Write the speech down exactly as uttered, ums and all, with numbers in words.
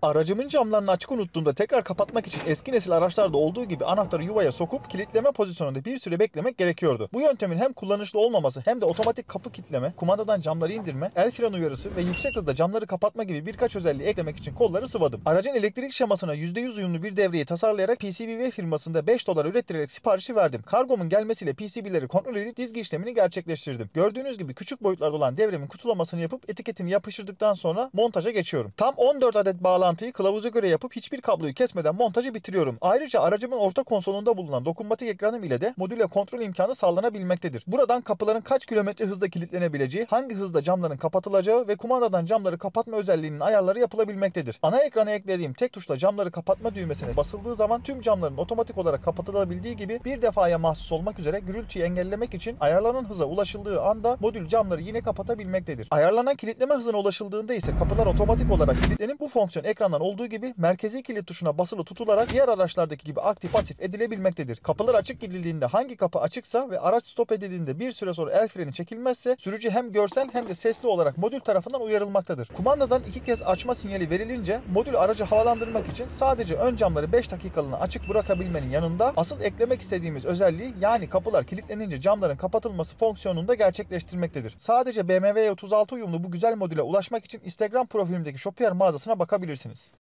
Aracımın camlarını açık unuttuğumda tekrar kapatmak için eski nesil araçlarda olduğu gibi anahtarı yuvaya sokup kilitleme pozisyonunda bir süre beklemek gerekiyordu. Bu yöntemin hem kullanışlı olmaması hem de otomatik kapı kilitleme, kumandadan camları indirme, el fren uyarısı ve yüksek hızda camları kapatma gibi birkaç özelliği eklemek için kolları sıvadım. Aracın elektrik şemasına yüzde yüz uyumlu bir devreyi tasarlayarak P C B W firmasında beş dolar ürettirerek siparişi verdim. Kargomun gelmesiyle P C B'leri kontrol edip dizgi işlemini gerçekleştirdim. Gördüğünüz gibi küçük boyutlarda olan devremin kutulamasını yapıp etiketini yapıştırdıktan sonra montaja geçiyorum. Tam on dört adet bağlantıyı kılavuza göre yapıp hiçbir kabloyu kesmeden montajı bitiriyorum. Ayrıca aracımın orta konsolunda bulunan dokunmatik ekranım ile de modüle kontrol imkanı sağlanabilmektedir. Buradan kapıların kaç kilometre hızla kilitlenebileceği, hangi hızda camların kapatılacağı ve kumandadan camları kapatma özelliğinin ayarları yapılabilmektedir. Ana ekrana eklediğim tek tuşla camları kapatma düğmesine basıldığı zaman tüm camların otomatik olarak kapatılabildiği gibi bir defaya mahsus olmak üzere gürültüyü engellemek için ayarlanan hıza ulaşıldığı anda modül camları yine kapatabilmektedir. Ayarlanan kilitleme hızına ulaşıldığında ise kapılar otomatik olarak kilitlenip bu fonksiyon ekrandan olduğu gibi merkezi kilit tuşuna basılı tutularak diğer araçlardaki gibi aktif pasif edilebilmektedir. Kapılar açık gidildiğinde hangi kapı açıksa ve araç stop edildiğinde bir süre sonra el freni çekilmezse sürücü hem görsel hem de sesli olarak modül tarafından uyarılmaktadır. Kumandadan iki kez açma sinyali verilince modül aracı havalandırmak için sadece ön camları beş dakikalığına açık bırakabilmenin yanında asıl eklemek istediğimiz özelliği, yani kapılar kilitlenince camların kapatılması fonksiyonunu da gerçekleştirmektedir. Sadece B M W E otuz altı uyumlu bu güzel modüle ulaşmak için Instagram profilimdeki Shopier mağazasına bakabilirsiniz.